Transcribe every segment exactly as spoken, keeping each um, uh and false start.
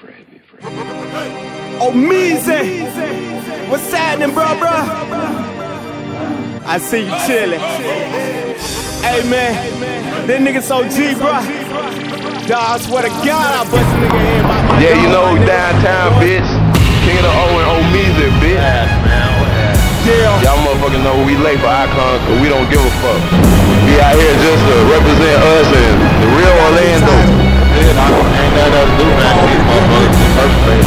Omeez, what's happening, bro, bro? I see you chillin'. Hey, man, that nigga so G, bro. Dawg, I swear to God, I bust a nigga in my, my Yeah, dog, you know, my downtown, bitch. King of the O and Omeez, bitch. Yeah. Y'all motherfuckers know we late for icons, cause we don't give a fuck. We out here just to represent us and the real Orlando. Yeah, I ain't nothing else to do, man. These motherfuckers in first place.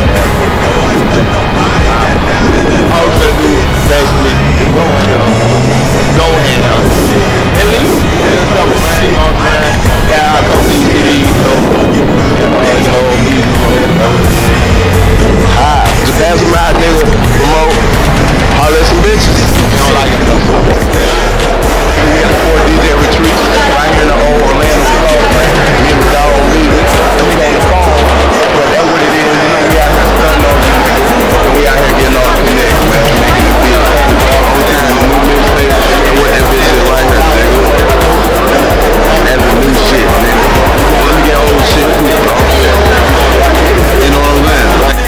All we do is basically go in, go in, at least there's a couple, man. You know what I'm saying? Yeah, I come to these cities, so, you know, you know, Ah, just pass them out, nigga. Promote. Holler at some bitches. you don't like it, though. We got four D J retreats right here in the old Orlando club, man. Me and the dog Omeez. We on the phone, but that's what it is. You know, we out here stunning on you niggas. And we out here getting all connected, man. Making it feel like the new mixtape. And what that bitch is right here, nigga. That's the new shit, nigga. Let me get old shit too, bro. You know what I'm saying?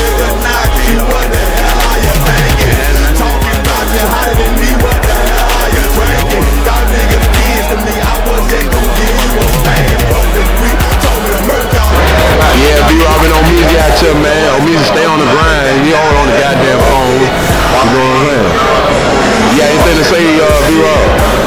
Yeah, Vrob and Omeez out here, man. Omeez stay on the grind. You all on the goddamn phone. You know what I'm saying? You got anything to say, uh, Vrob?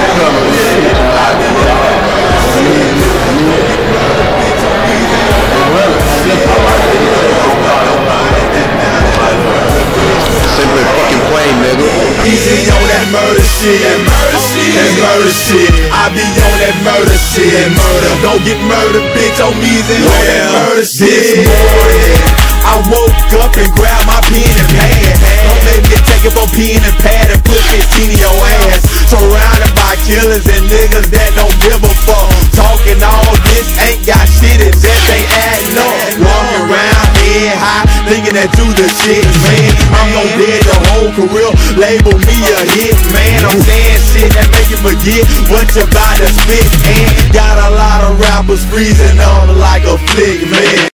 Simply fucking plain, nigga. Easy on that murder shit, that murder shit, that murder shit. I be on that murder shit, that murder. Don't get murdered, bitch. Omeez on that murder shit. This morning, I woke up and grabbed my pen and pad. Don't make me take up a pen and pad and put fifteen in your ass. Surrounded by killers and niggas that don't give a fuck. Talking all this ain't got shit, it just ain't adding up. Walking around head high, thinking that you the shit, man. I'm gon' dead the whole career, label me a hit, man. I'm saying shit that make you forget what you about to spit, and got a lot of rappers freezing on like a flick, man.